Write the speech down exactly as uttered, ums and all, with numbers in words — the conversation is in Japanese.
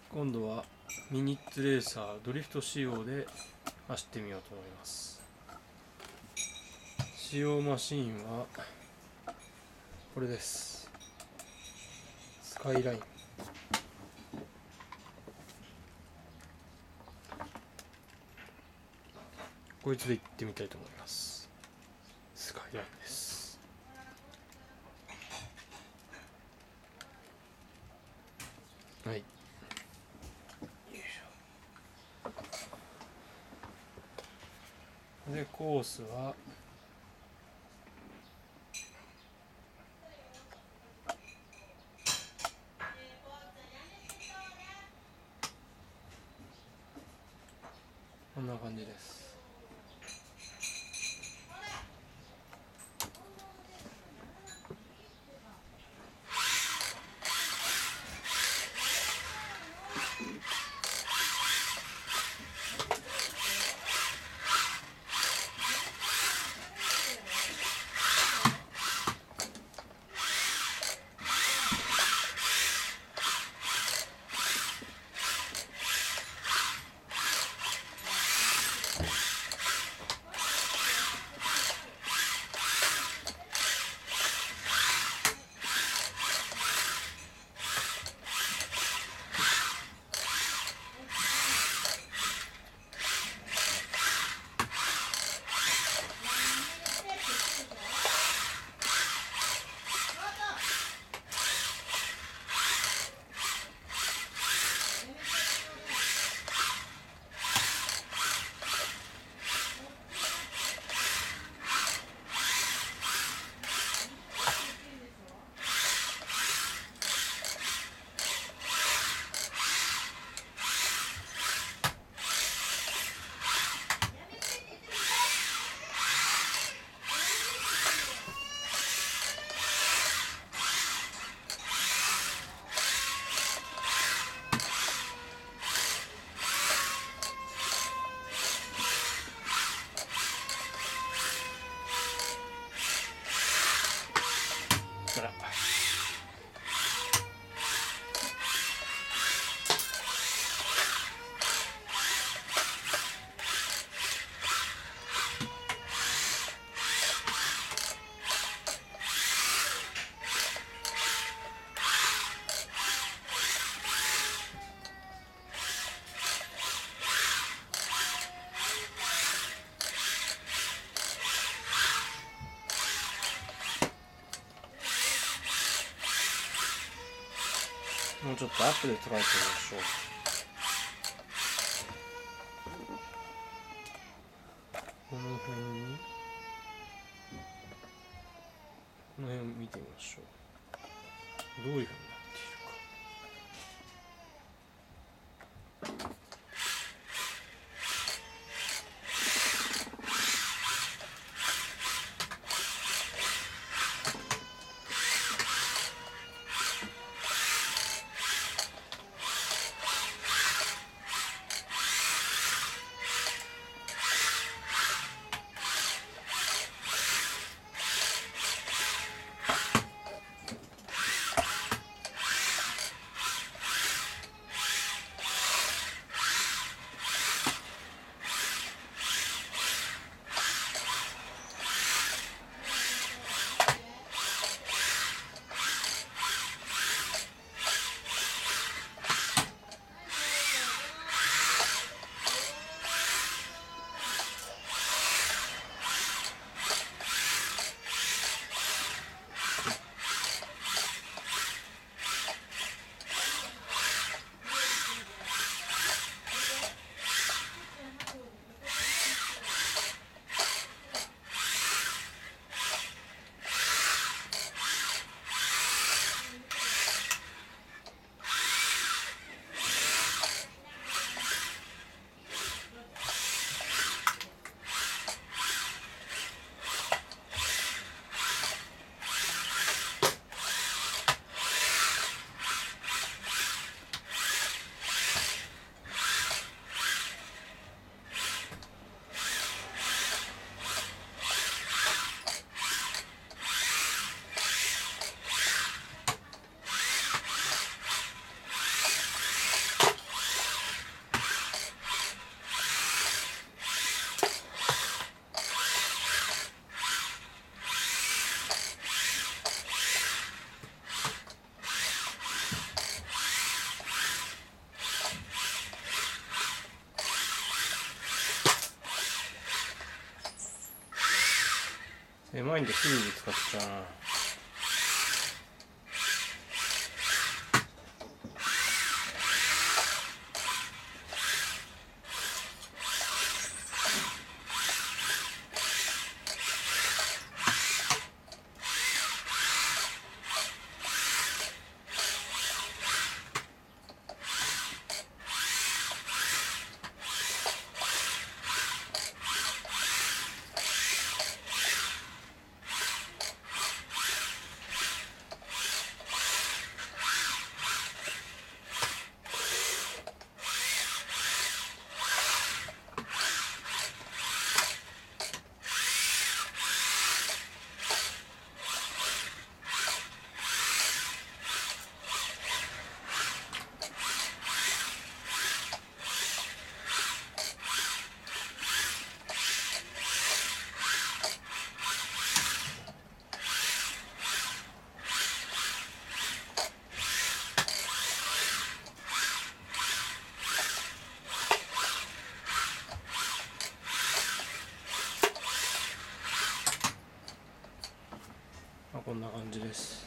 今度はミニッツレーサードリフト仕様で走ってみようと思います。使用マシーンはこれです。スカイライン。こいつで行ってみたいと思います。スカイラインです。はい、よいしょ。でコースはこんな感じです。もうちょっとアップで捉えてみましょう。この辺にこの辺を見てみましょう。どういうふうになっているか。 狭いんですぐに使っちゃうな。こんな感じです。